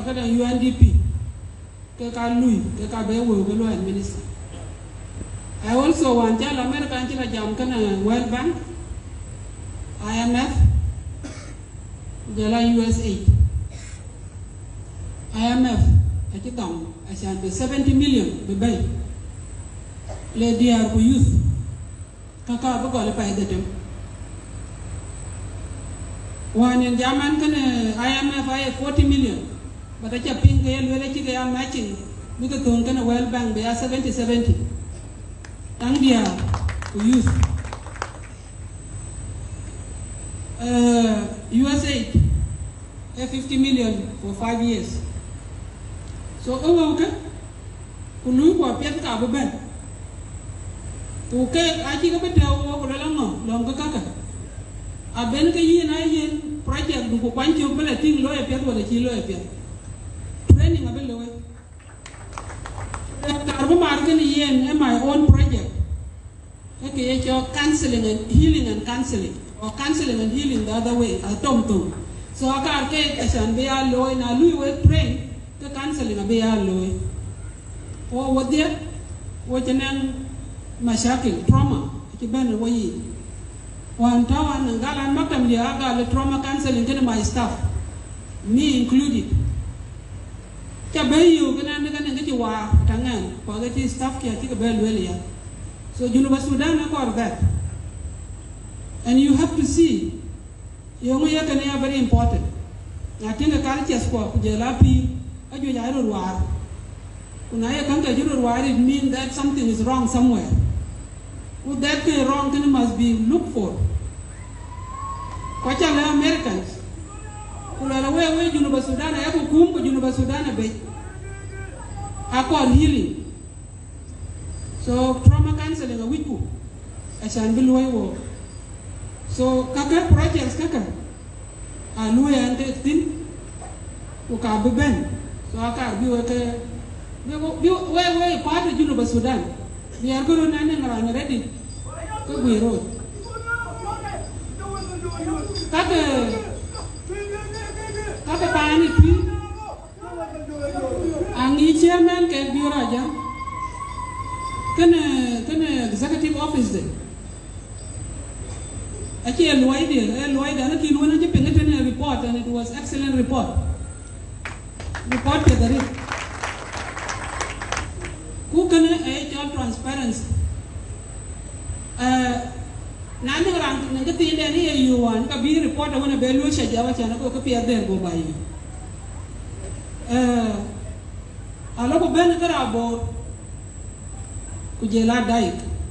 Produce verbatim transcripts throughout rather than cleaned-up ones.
kada U N D P ke ka lui ke ka be wo lo administer. I also want tell America anchila jam kana World Bank, I M F, jala U S A. I M F achitong ashan be seventy million be bay le D R ku youth kaka ba ko le pay detem one in German kana I M F ay forty million but acha ping ke le le chi ke am matching bi ko ton kana World Bank be seventy seventy tang dia ku youth uh U S A fifty million for five years. So oh okay kulu ko pet ka ba ben okay aji ka beta o ko la ngo long ka ka a ben ka yi na yin project du ko kwanti o bela ting lo e pet wala chi lo e pet training abel lo e ka ba mar ka ni yen e my own project e ke ye cho counseling and healing and counseling or counseling and healing the other way a tom tom so aka ke asan be a lo na lui we train the counseling abe ya loy o wodya wo jenen mashakil trauma ki ben wo yi wan tawan ngala makam li aga le trauma counseling to my staff me included ka be yu kana ne kana ngi wa tangan ko ga ti staff ki ki be lo ya so Junuba Sudan ko that and you have to see yo mo ya kana ya very important I think a culture sport ku je lapi ajo ya ro war kuna ya kan ka jiro war it mean that something is wrong somewhere. Would that be wrong then must be looked for. Kwacha la Americans kula la we we Junuba Sudan ya ko kum ko Junuba Sudan be akon healing so trauma counseling a wiku asan bil way wo so kaka projects kaka a lu ya ante tin ko ka be ben so aka bi we ke bi we we part of Junuba Sudan we are going to nane ready ko buiro kaka kaka pani pi angi chairman ke bureau aja kana kana executive office de achi elwai de elwai de na ki lu na je pengete report and it was excellent report report ke dari ku kana ay cho transparency uh nani ran ne ke tinde ni yuan ka bi report wona be lu sha jawa chana ko ka pi ader go bayi uh alo ko ben kara bo ku je la dai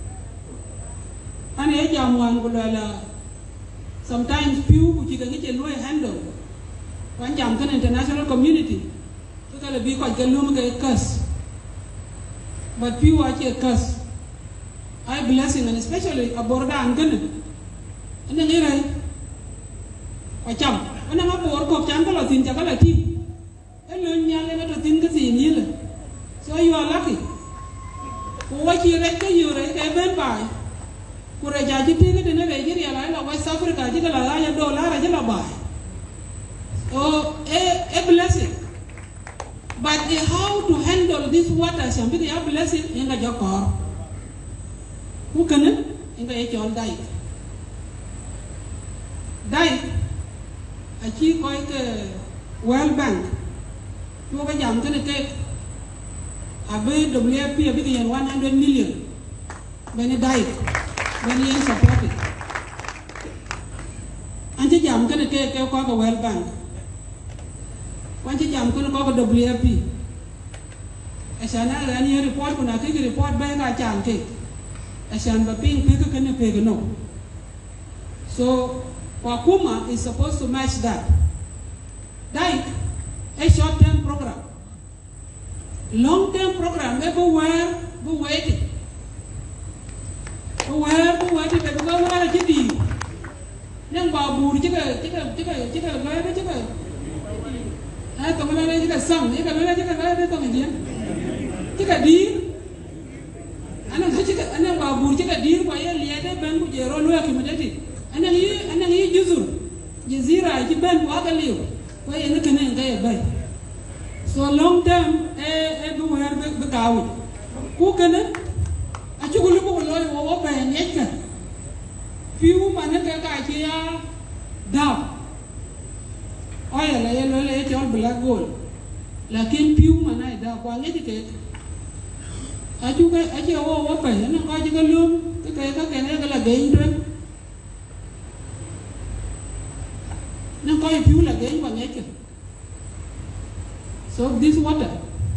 ane e jamwan ko la sometimes few ku ci ga ngi lu handle wan jam kan international community to kala bi ko ga lu ma kas but few are a curse. I blessing and especially a border and gun. And then here I jump. When I'm a poor cook, jungle of Tintakalati. And learn young to think in here. So you are lucky. What you reckon you reckon by? Could a judge take it in a Nigeria line of West Africa, Jigala, dollar, a jilla buy? Oh, a blessing. But how to handle this water, somebody a blessing in a joker. Who can it? In the H all died. Died. A chief like a World Bank. You have a young can take a bit W F P a bit in one hundred million when he died, when he is supported. And the young can take a World Bank. One jam kono ko W F P asana la ni report kuna ke report ba ka chan ke asan ba ping pe ka ne pe no so Wakuma is supposed to match that. Like a short term program, long term program everywhere we waiting where we waiting be go wala ci di nang ba bur ci ka ci ka ci ka ci ka la ci ka ha to mala la ci ka sam ci ka la ci ka la to ngi ci ka di ana ci ka ana ba bur ci ka di ko ye liede ben ku jero lo ki medati ana yi ana yi juzur jazira ci ben wa ga liw ko ye ne kana ngai bay So long term, eh, eh, do we have the cow? Who can it? I took a look at the lawyer over and yet. Few manaka here, down. Oil, I lay all black gold. Like in few manai, down, one educate. I took a year over and I got a loom, the Kaka can ever again. No, quite few again, one acre. So this water,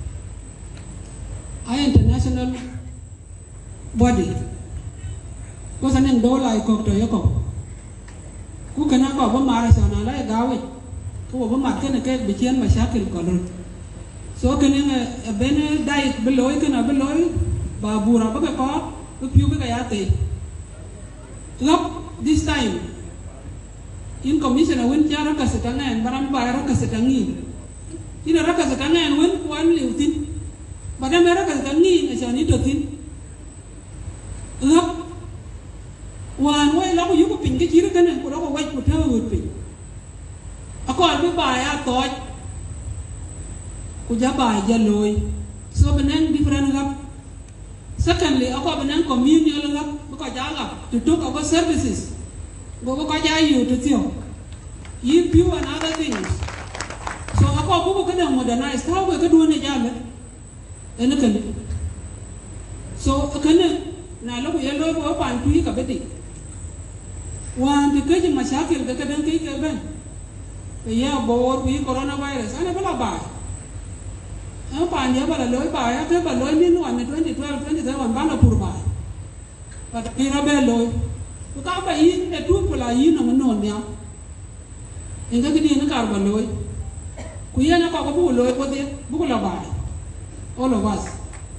I international body, was an endola I cooked to Yoko. Who can I go over Marathon? I like Gawi. Who over my can get between my shackle color. So can a bene diet below can a below Babura Baka, the pubic ayate. Look, this time in commission, I went Yaraka Setanga and Baramba Rakasetangi. In a Rakasatanga and went one little thing, but America is a need as I need to think. Look, one way long you could pink it, you can and put over white whatever would be. A call me by I thought, could you buy yellow? So banana different up. Secondly, a call banana communion up because I got to talk about services. Go because you to think. You few and other things. So I call people can modernize how we can do a job. And a can. So a can now look yellow up and tweak a bit. One to catch my shackle, the can take a ben. The year board we coronavirus, I never buy. I find you about a low buy, I have a low in one twenty twelve, twenty seven Banapur buy. But Mirabel low. Look out by eating a two pull I in on now. In the beginning, the carbon low. Kuyana Kabu low for the Bukula. All of us.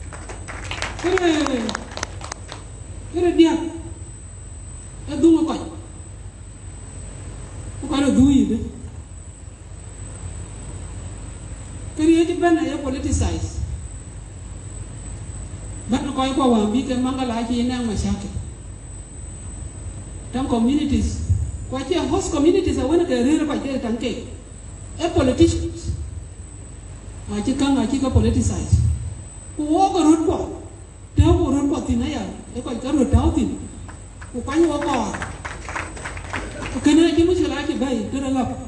Very dear. A Dumokai. Who can do it? Creative ban a politicize. But no Koi Kawa, we can Mangalaki in Amashaki. Some communities, quite a host communities, I want to read about their tanke. A politicians. I think I think a politicize. Who walk a road walk. Tell who run what in air. If I got a doubting. Who can walk on? Can I give you like a bay? Turn it up.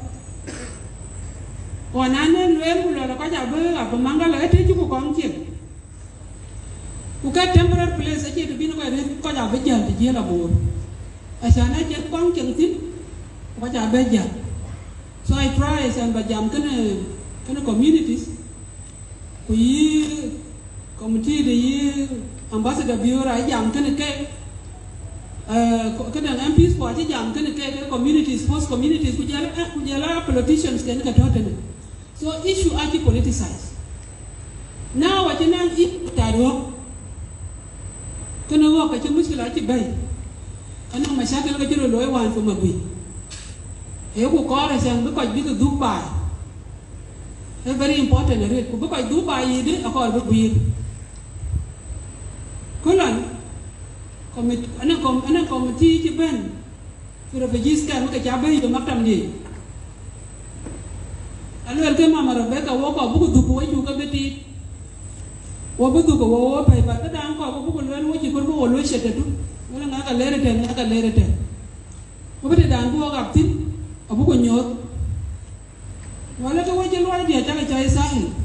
Or none and well, who are a Kaja, a Mangala, I take you for Conkin. Who got temporary place to be no Kaja Bejan, the Jella board. I shall not get pumpkin thing. What I bet ya. So I try and Bajam kind of communities. We committee the year ambassador bureau, I jam kind of cake. Uh, kind of M Ps for I jam kind of cake communities, host communities, which are politicians can get out. So issue anti politicize. Now I can eat that work. Can I walk at your muscle like a bay? I know my shackle get a lawyer one from a week. He will call us and look like big Dubai. A very important rate. Look like Dubai, you call it weird. Colon, commit an committee to Ben. For the refugees can look at Jabba, the Mactam Day. I welcome Mamma Rebecca walk a book to go to get it. What would you go over? But the uncle will learn what you could always set it to. Well, another letter, another letter. What did I go up to? A book on your. Well, let away your idea, tell it I sign.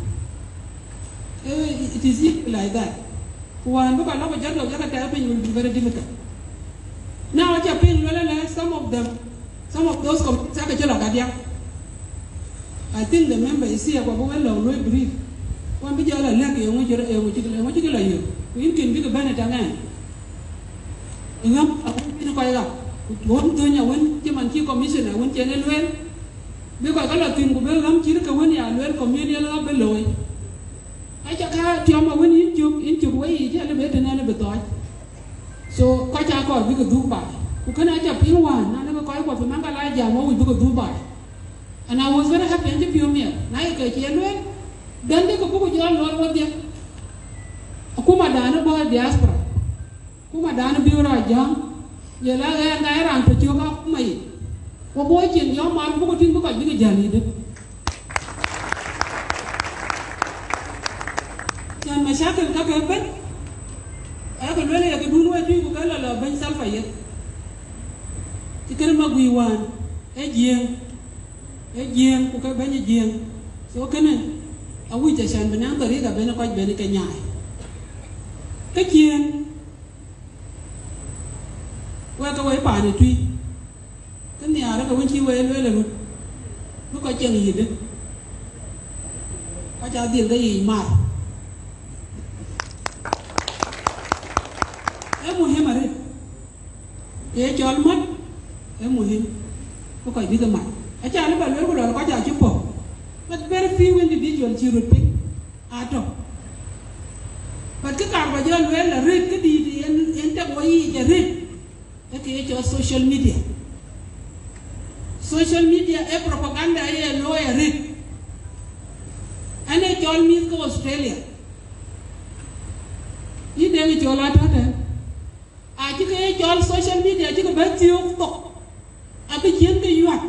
It is like that. One book I love a jungle, will be very difficult. Now, I can pay some of them, some of those communities. I think the member is here, but we will brief. One big yellow leg, you want to kill you. We can be the Bennett again. In one thing, I went to my commission, I went to anywhere. Because I think we will come to the community below. I just can't tell my win into into way, elevator and elevator. So, quite a call, we could do by. Who can I just pin one? I never call what the Mangalaja, what we could do by. And I was very happy to interview me. Now you get here, then they could put your Lord what they Akuma Dana boy diaspora. Kuma Dana Bureau young, Yella and I ran to Joga May. What boy can your mom put in because you get mashakil ka ka ben ay ko lele ya ko dun wa tu ko kala la ban salfa yet ci kene magui wan e jien e jien ko ka ban jien so kene awi ta shan benang dari ka ben ko ben ka nyaay ka jien wa ka wai pa ni tui kan ya ra ka won chi wai lele lu lu ko chen yi de ka cha dil ga yi ma e muhim are e chol mat e muhim ko ko bi ga ma a cha le ba le ko lo ko cha chi po but very few individual chi ru pe ato but ka ka ba jol le la rit ka di di en en ta ko yi ja rit e ke cho social media social media e propaganda e lo e rit ane chol mi ko Australia yi de ni chola ta ta a chi ke chol social media chi ko ba ti o to a bi chen ke yuat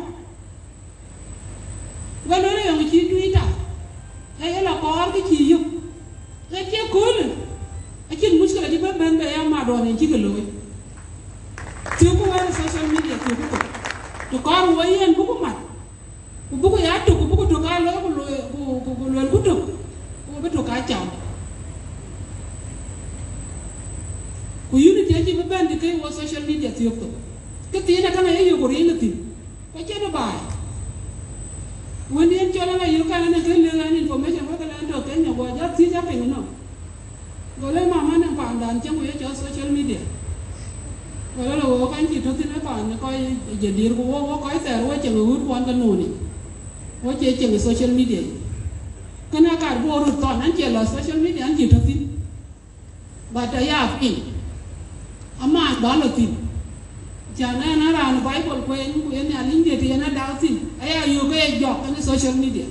wa lo le yong chi Twitter e la ko ar ke chi yu e che ko le a chi muskala di ba ban ba ya ma do ne chi ke lo ti ko wa social media ti ko to kar wo yen bu ko mat bu ko ya to bu ko to ka lo ko lo ko ko lo ko to ko be to ka chao ko unity ji ba ban de ke wo social media ti ko ke ti na kana e yo ko ri na ti ko che na ba woni en chola na yo kana na ke le an information ko kala ndo ke nya go ja ti ja pe no go le mama na pa dan che ko ye social media rồi là các anh chị thông tin nói còn coi giờ đi của có coi xe rồi chẳng hút quan cái nồi này, có chơi chẳng social media, cái nào cả bộ rồi toàn anh chị là social media anh chị thông tin, bà trái à pin, ama đó là tin, chẳng nên nó là nó Bible quên quên nhà linh địa thì nó đào tin, ấy à yêu cái giọt cái social media,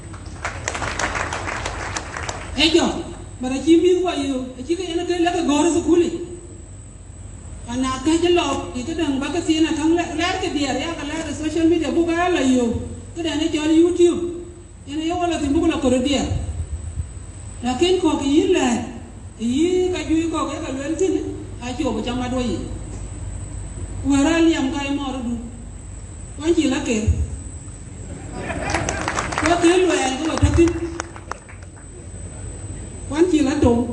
ấy giọt, mà là chỉ biết qua yêu, chỉ cái nó cái là cái gói rồi khui ana ka jelo ke dan ba ka sina kan lar ke dia ya ka lar social media bu ga la yo ke dan jol YouTube ene yo wala tin bu la ko dia lakin ko ki yilla yi ka ju ko ke ka len tin a jo ba chama do yi wara liam kai mo du wan ji la ke ko ke lo ya ko ta tin wan ji la do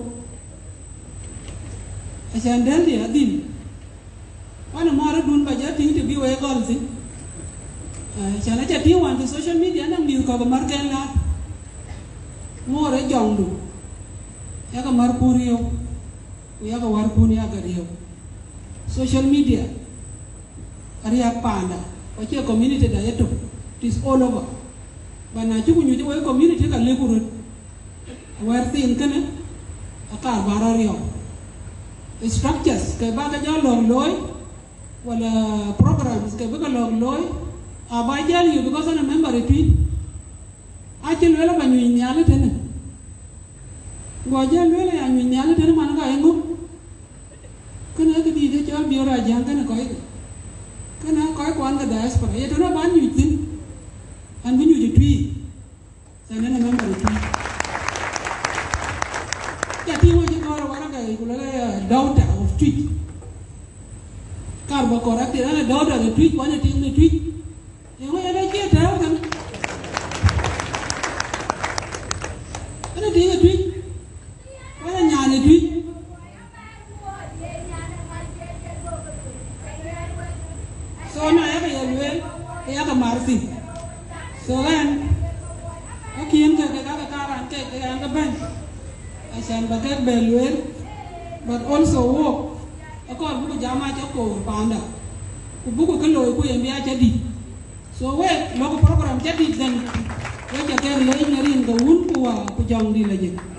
a san dan dia din wana mara dun ba jati te bi we gon si chala jati wan to social media nang mi ko mar ken la more jong du ya ka mar puriyo ya ka war pun ya ga riyo social media ari apanda ko che community da yeto it is all over bana ci kunyu ci we community ka le kurut war tin kana aka barariyo structures ke ba ga jalo loy wala programs ke ba log loy a ba jali yu because na member retweet a ci wala ba ñu ñaala tane go jal wala ya ñu ñaala tane man ga yengu kana ke di de jal biora jang kana koy kana koy ko an ga diaspora ye to ba ñu tin an bu ñu ji twi sa na member retweet ya ti wo ji ko wala ga ko la daughter of tweet karbo correct ana daughter of tweet wana ti ni tweet yo ana ke ta kan ana ti ni tweet wana nya ni tweet so na ya ga yelwe ya ga marfi so gan akin ka ka ka karan ke ka ga ban asan bakat belwer but also work akor buku jama cha ko panda ku buku kalo ku yembi acha di so we logo program cha di dan we cha ker le nyarin ga un ku wa ku jong di la je